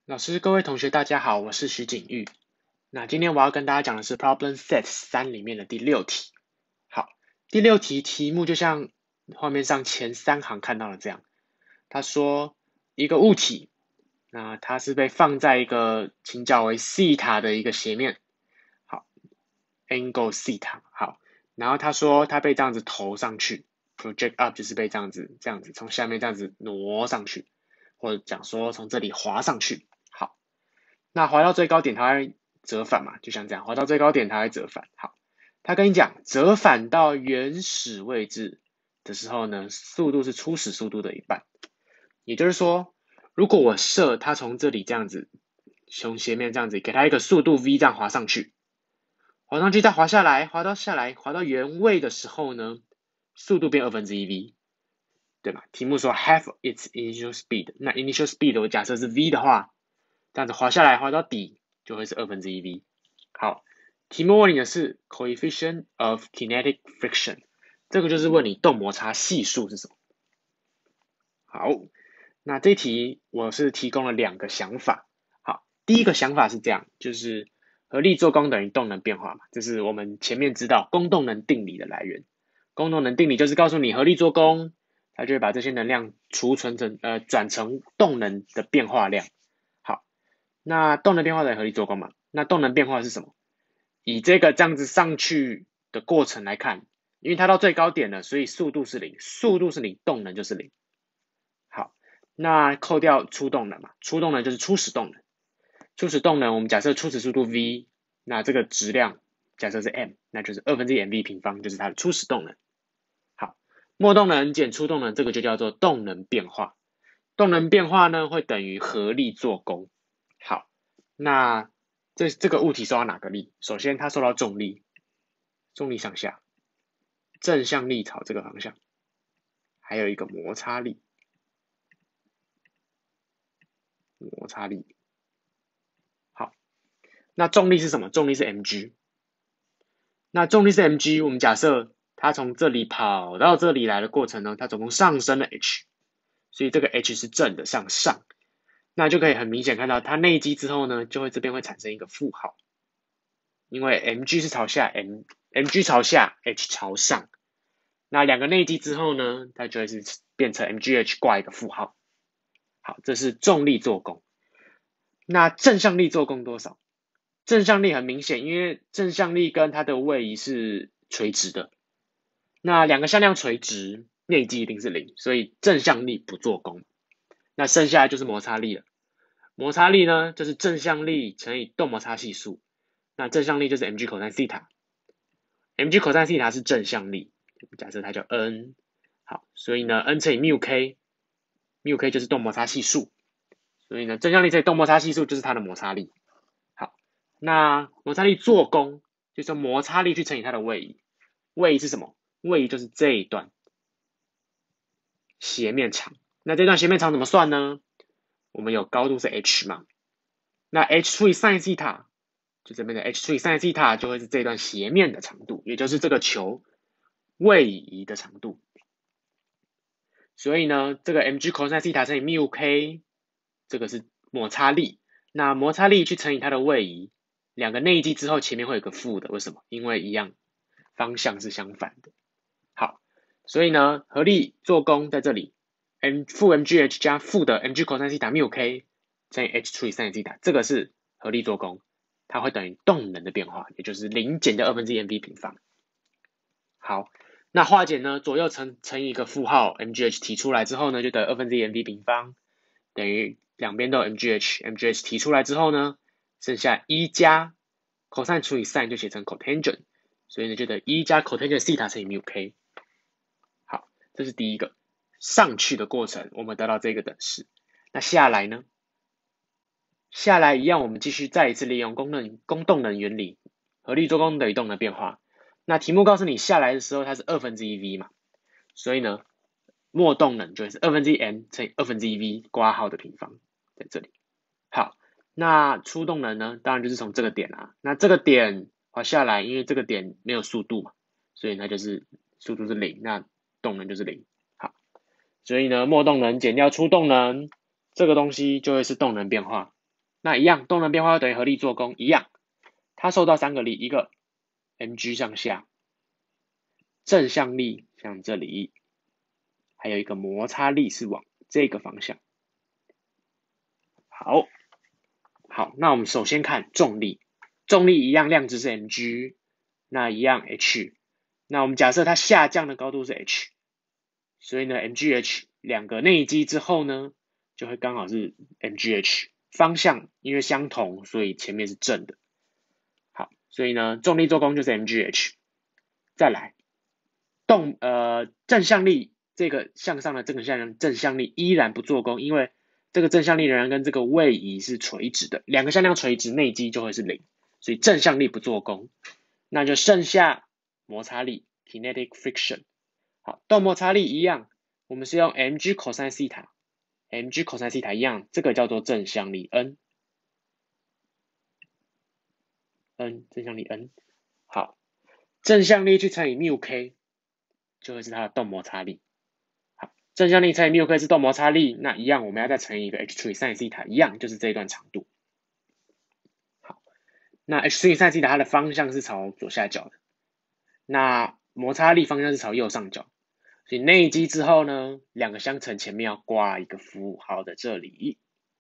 老师，各位同学，大家好，我是徐景玉。那今天我要跟大家讲的是 Problem Set 3里面的第6题。好，第6题题目就像画面上前3行看到的这样，他说一个物体，那它是被放在一个倾角为西塔的一个斜面，好 ，angle 西塔，好，然后他说他被这样子投上去 ，project up 就是被这样子从下面这样子挪上去，或者讲说从这里滑上去，好。那滑到最高点它会折返嘛，就像这样，滑到最高点它会折返。好，他跟你讲，折返到原始位置的时候呢，速度是初始速度的一半。也就是说，如果我设它从这里这样子，从斜面这样子，给它一个速度 v 这样滑上去，滑上去再滑下来，滑到原位的时候呢，速度变1/2v，对吧？题目说 have its initial speed， 那 initial speed 我假设是 v 的话，这样子滑下来，滑到底就会是1/2v。好，题目问你的是 coefficient of kinetic friction， 这个就是问你动摩擦系数是什么。好，那这题我是提供了2个想法。好，第一个想法是这样，就是合力做功等于动能变化嘛，这是我们前面知道功动能定理的来源。功动能定理就是告诉你合力做功，它就会把这些能量转成动能的变化量。好，那动能变化等于合力做功嘛？那动能变化是什么？以这样子上去的过程来看，因为它到最高点了，所以速度是0，速度是0，动能就是0。好，那扣掉初动能嘛，初动能就是初始动能。初始动能我们假设初始速度 v， 那这个质量假设是 m， 那就是2/mv 平方，就是它的初始动能。好，末动能减初动能，这个就叫做动能变化。动能变化呢会等于合力做功。好，那这个物体受到哪个力？首先它受到重力，重力上下，正向力朝这个方向，还有一个摩擦力，摩擦力。好，那重力是什么？重力是 mg。那重力是 mg， 我们假设它从这里跑到这里来的过程呢，它总共上升了 h， 所以这个 h 是正的向上。那就可以很明显看到，它内积之后呢，就会这边会产生一个负号，因为 mg 是朝下 mg 朝下 h 朝上，那2个内积之后呢，它就会是变成 mgh 挂一个负号。好，这是重力做功。那正向力做功多少？正向力很明显，因为正向力跟它的位移是垂直的，那2个向量垂直，内积一定是0，所以正向力不做功。那剩下来就是摩擦力了。摩擦力呢，就是正向力乘以动摩擦系数。那正向力就是 mg cos西塔，mg cos西塔是正向力，假设它叫 n。好，所以呢 n 乘以缪 k，缪 k 就是动摩擦系数，所以呢正向力乘以动摩擦系数就是它的摩擦力。好，那摩擦力做功就是用摩擦力去乘以它的位移，位移是什么？位移就是这一段斜面长。那这段斜面长怎么算呢？我们有高度是 h 嘛，那 h 除以 sin 西塔，就这边的 h 除以 sin 西塔就会是这段斜面的长度，也就是这个球位移的长度。所以呢，这个 mg cos 西塔乘以缪 k， 这个是摩擦力。那摩擦力去乘以它的位移，2个内积之后前面会有个负的，为什么？因为一样方向是相反的。好，所以呢，合力做功在这里负 mgh 加负的 mg cos 西塔缪 k 乘以 h 除以 sin 西塔，这个是合力做功，它会等于动能的变化，也就是0减掉1/2mv 平方。好，那化简呢，左右乘以一个负号 mgh 提出来之后呢，就等于1/2mv 平方，等于两边都有 mgh 提出来之后呢，剩下1加 cos 除以 sin 就写成 cotangent， 所以呢就等于1加 cotangent 西塔乘以缪 k。好，这是第一个上去的过程，我们得到这个等式。那下来呢？下来一样，我们继续再一次利用功动能原理，合力做功等于动能变化。那题目告诉你下来的时候它是1/2v 嘛，所以呢，末动能就会是1/m 乘以1/2v 括号的平方在这里。好，那初动能呢，当然就是从这个点啊，那这个点滑下来，因为这个点没有速度嘛，所以它就是速度是0，那动能就是0。好，所以呢，末动能减掉初动能，这个东西就会是动能变化。 那一样，动能变化等于合力做功，一样，它受到3个力，一个 mg 上下，正向力像这里，还有一个摩擦力是往这个方向。好，那我们首先看重力，重力一样，量值是 mg， 那一样 h， 那我们假设它下降的高度是 h， 所以呢 mgh 两个内积之后呢，就会刚好是 mgh， 方向因为相同，所以前面是正的。好，所以呢重力做功就是 mgh。再来正向力，这个向上的这个正向力依然不做功，因为这个正向力仍然跟这个位移是垂直的，两个向量垂直，内积就会是0，所以正向力不做功，那就剩下摩擦力 kinetic friction。 好，动摩擦力一样，我们是用 mg cosine theta， mg cosine theta 一样，这个叫做正向力 n， 正向力 n。 好，正向力去乘以 μk 就会是它的动摩擦力。好，正向力乘以 μk 是动摩擦力，那一样我们要再乘以一个 h 除以 sin theta， 一样就是这一段长度。好，那 h 除以 sin theta 它的方向是朝左下角的，那摩擦力方向是朝右上角，所以内积之后呢，两个相乘前面要挂一个符号的这里。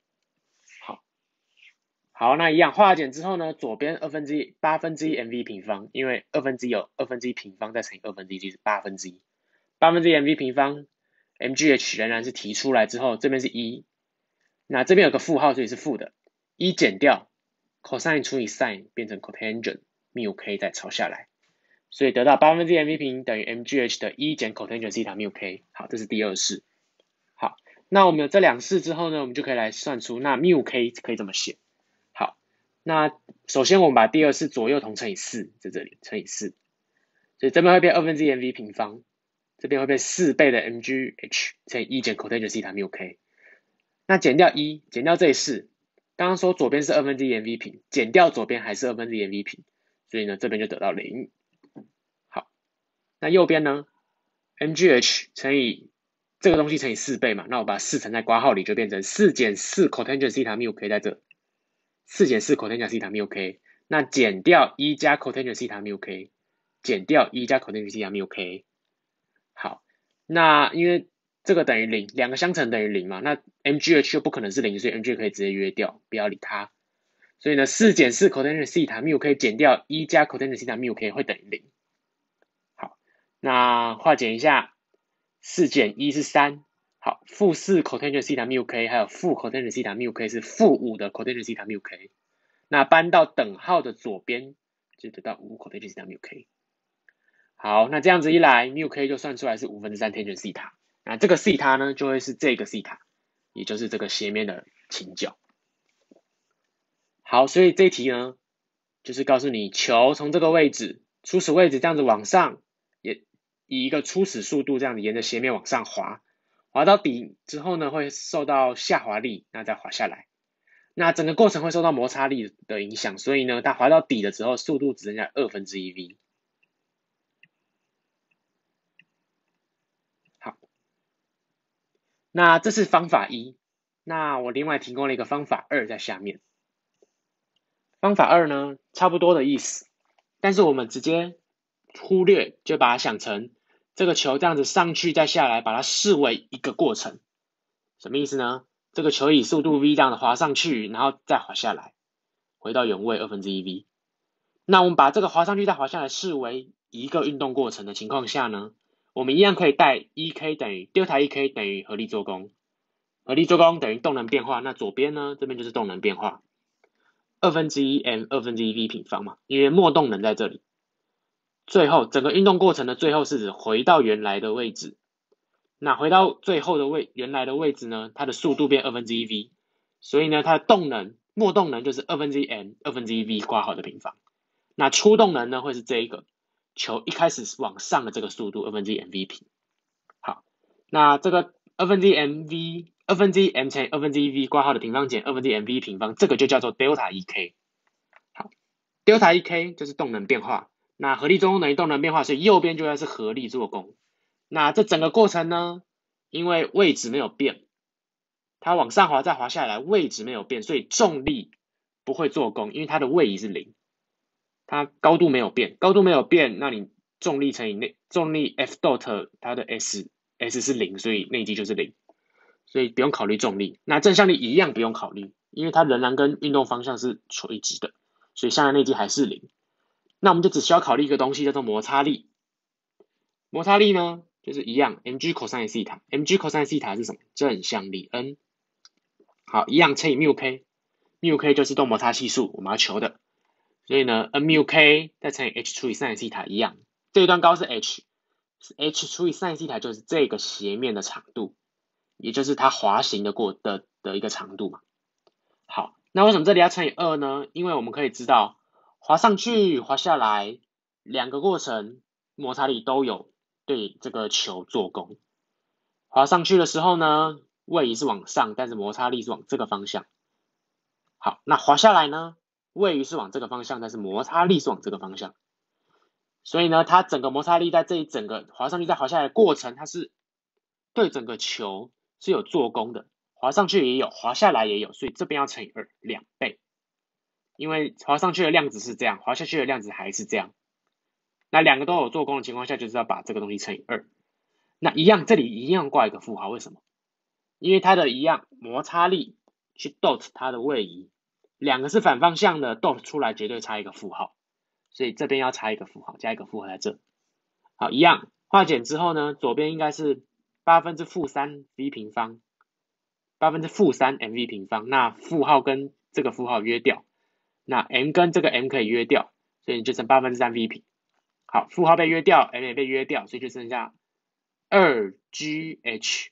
好，那一样化简之后呢，左边1/8 mv 平方，因为1/2有1/2平方再乘以1/2就是1/8， 1/8 mv 平方 mgh 仍然是提出来之后，这边是1，那这边有个负号，所以是负的，1减掉 cosine 除以 sin 变成 cotangent μk 再抄下来，所以得到1/8 mv 平等于 mgh 的1减 cotangent theta μk。 好，这是第二式。好，那我们有这两式之后呢，我们就可以来算出那 μk 可以怎么写。好，那首先我们把第二式左右同乘以4，在这里乘以4，所以这边会变1/2 mv 平方，这边会变4倍的 mgh 乘以1减 cotangent theta μk。 那减掉1，减掉这一式，刚刚说左边是1/2 mv 平，减掉左边还是1/2 mv 平，所以呢这边就得到0。好，那右边呢 mgh 乘以这个东西乘以4倍嘛，那我把4乘在括号里就变成4减4 cotangent theta μk 在这，4减4 cotangent theta μk， 那减掉1加 cotangent theta μk， 减掉1加 cotangent theta μk。 好，那因为这个等于0，两个相乘等于0嘛，那 mgh 又不可能是0，所以 mgh 可以直接约掉，不要理它。所以呢4减4 cotangent theta μk 减掉1加 cotangent theta μk 会等于0。好，那化简一下，4减1是3，好，负4 cotangent theta μk 还有负 cotangent theta μk 是负5的 cotangent theta μk， 那搬到等号的左边就得到5 cotangent theta μk。 好，那这样子一来 μk 就算出来是3/5 tangent theta， 那这个 theta 呢就会是这个 theta， 也就是这个斜面的倾角。好，所以这一题呢就是告诉你球从这个位置初始位置这样子往上，也以一个初始速度这样子沿着斜面往上滑，滑到底之后呢会受到下滑力，那再滑下来，那整个过程会受到摩擦力的影响，所以呢它滑到底的时候速度只剩下1/2v。 好，那这是方法1，那我另外提供了一个方法2在下面。方法2呢差不多的意思，但是我们直接忽略，就把它想成这个球这样子上去再下来，把它视为一个过程。什么意思呢？这个球以速度 v 这样的滑上去，然后再滑下来，回到原位1/2v。那我们把这个滑上去再滑下来视为一个运动过程的情况下呢，我们一样可以带 EK 等于 delta EK 等于合力做功，合力做功等于动能变化，那左边呢这边就是动能变化，1/2 m 2/2v 平方嘛，因为末动能在这里。最后整个运动过程的最后是指回到原来的位置，那回到最后的原来的位置呢，它的速度变1/2v， 所以呢它的动能末动能就是1/2 m 2/2v 括号的平方，那初动能呢会是这一个球一开始往上的这个速度1/2 mv 平。好，那这个1/2 m 乘以1/2v 括号的平方减1/2 mv 平方，这个就叫做 delta EK。 好， delta EK 就是动能变化，那合力做功等于动能变化，所以右边就要是合力做功。那这整个过程呢，因为位置没有变， 它往上滑再滑下来，位置没有变，所以重力不会做功，因为它的位移是0，它高度没有变，高度没有变，那你重力乘以重力 F dot 它的 S 是0，所以内积就是0，所以不用考虑重力。那正向力一样不用考虑，因为它仍然跟运动方向是垂直的，所以向量内积还是0。那我们就只需要考虑一个东西叫做摩擦力。摩擦力呢，就是一样 mg cosine θ，mg cosine θ 是什么？正向力 n。好，一样乘以 μk，μk 就是动摩擦系数，我们要求的。所以呢 n μk 再乘以 h 除以 sin θ 一样，这一段高是 h 除以 sin θ 就是这个斜面的长度，也就是它滑行的一个长度嘛。好，那为什么这里要乘以2呢？因为我们可以知道滑上去滑下来两个过程摩擦力都有对这个球做功。滑上去的时候呢，位移是往上，但是摩擦力是往这个方向。好，那滑下来呢，位移是往这个方向，但是摩擦力是往这个方向。所以呢，它整个摩擦力在这一整个滑上去再滑下来的过程，它是对整个球是有做功的。滑上去也有，滑下来也有，所以这边要乘以2，2倍。因为滑上去的量子是这样，滑下去的量子还是这样。那两个都有做功的情况下，就是要把这个东西乘以2。那一样，这里一样挂一个负号，为什么？因为它的一样摩擦力去 dot 它的位移，两个是反方向的 dot 出来绝对差一个负号，所以这边要差一个负号，加一个负号在这。好，一样化简之后呢，左边应该是3/-3 v 平方，3 mv 平方，那负号跟这个负号约掉，那 m 跟这个 m 可以约掉，所以就剩3 v 平。好，负号被约掉 ，m 也被约掉，所以就剩下2gh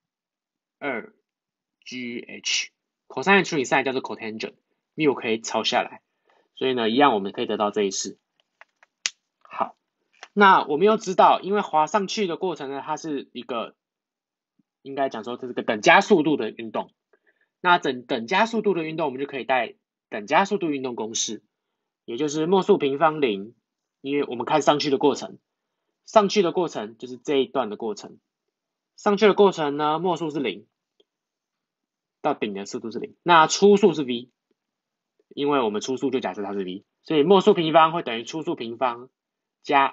cosine 除以 sin 叫做 cotangent，μ 可以抄下来，所以呢，一样我们可以得到这一式。好，那我们又知道，因为滑上去的过程呢，它是一个应该讲说这是个等加速度的运动。那等加速度的运动，我们就可以带等加速度运动公式，也就是末速平方0，因为我们看上去的过程，上去的过程就是这一段的过程，上去的过程呢，末速是0，到顶的速度是0，那初速是 v， 因为我们初速就假设它是 v， 所以末速平方会等于初速平方加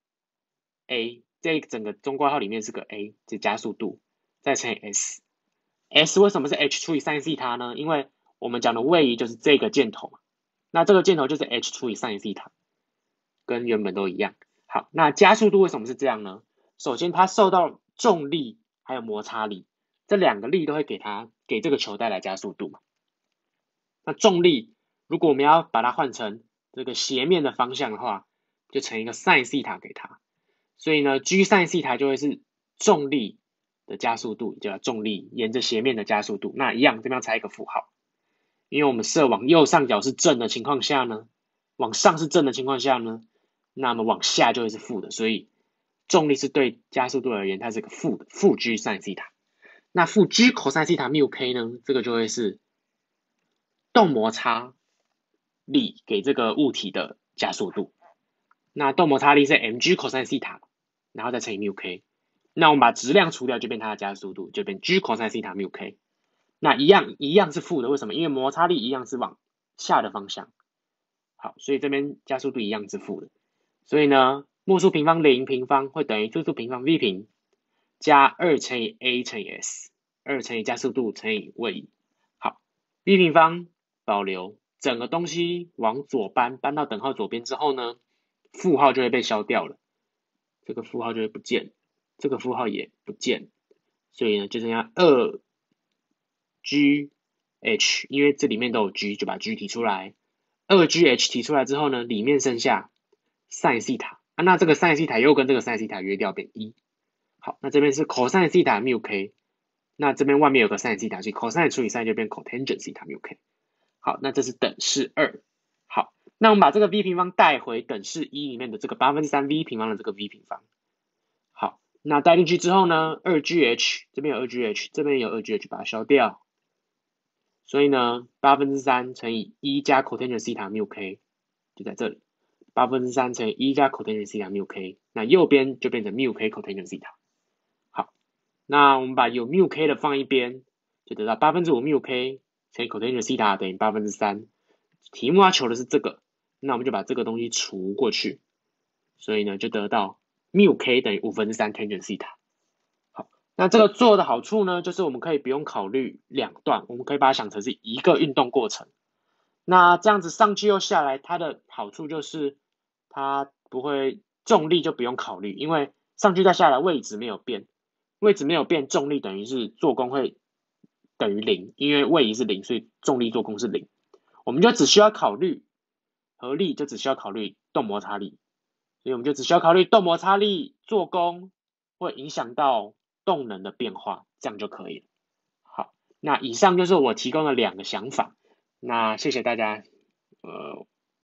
2a， 这整个中括号里面是个 a， 这加速度，再乘以 s。S 为什么是 h 除以 sin θ 呢？因为我们讲的位移就是这个箭头嘛，那这个箭头就是 h 除以 sin θ， 跟原本都一样。好，那加速度为什么是这样呢？首先它受到重力还有摩擦力，这两个力都会给这个球带来加速度嘛。那重力如果我们要把它换成这个斜面的方向的话，就乘一个 sin θ 给它，所以呢 g sin θ 就会是重力的加速度，叫重力沿着斜面的加速度。那一样这边要插一个负号，因为我们设往右上角是正的情况下呢，往上是正的情况下呢，那么往下就会是负的，所以重力是对加速度而言，它是个负的，负 g sin θ。那负 g cosine θ μ k 呢，这个就会是动摩擦力给这个物体的加速度。那动摩擦力是 mg cosine θ， 然后再乘以 μ k。那我们把质量除掉，就变它的加速度，就变 g cosine θ μ k。那一样是负的，为什么？因为摩擦力一样是往下的方向。好，所以这边加速度一样是负的。所以呢，末速平方0平方会等于初速平方 v 平加2乘以 a 乘以 s， 2乘以加速度乘以位移。好 ，v 平方保留，整个东西往左搬到等号左边之后呢，负号就会被消掉了，这个负号就会不见，这个负号也不见，所以呢就剩下2gh， 因为这里面都有 g， 就把 g 提出来。2gh 提出来之后呢，里面剩下 sin θ，那这个 sin θ 又跟这个 sin θ 约掉变1。好，那这边是 cosine θ μ k， 那这边外面有个 sin θ， 所以 cosine 除以 sin 就变 cotangent θ μ k。好，那这是等式2。好，那我们把这个 v 平方带回等式1里面的这个3 v 平方的这个 v 平方。好，那带进去之后呢 2gh 这边有 2gh， 这边有 2gh， 把它消掉。所以呢，3乘以1加 cotangent θ μ k 就在这里，3乘以1加 cotangent θ μ k， 那右边就变成 μ k cotangent θ。好，那我们把有 μ k 的放一边， 就得到5%缪 k 乘以 cotangent 西塔等于3%。题目要求的是这个，那我们就把这个东西除过去，所以呢就得到缪 k 等于3/5 tangent 西塔。好，那这个做的好处呢，就是我们可以不用考虑两段，我们可以把它想成是一个运动过程。那这样子上去又下来，它的好处就是它不会重力就不用考虑，因为上去再下来位置没有变，位置没有变，重力等于是做功会等于0，因为位移是0，所以重力做功是0。我们就只需要考虑合力，就只需要考虑动摩擦力，所以我们就只需要考虑动摩擦力做功会影响到动能的变化，这样就可以了。好，那以上就是我提供的2个想法，那谢谢大家，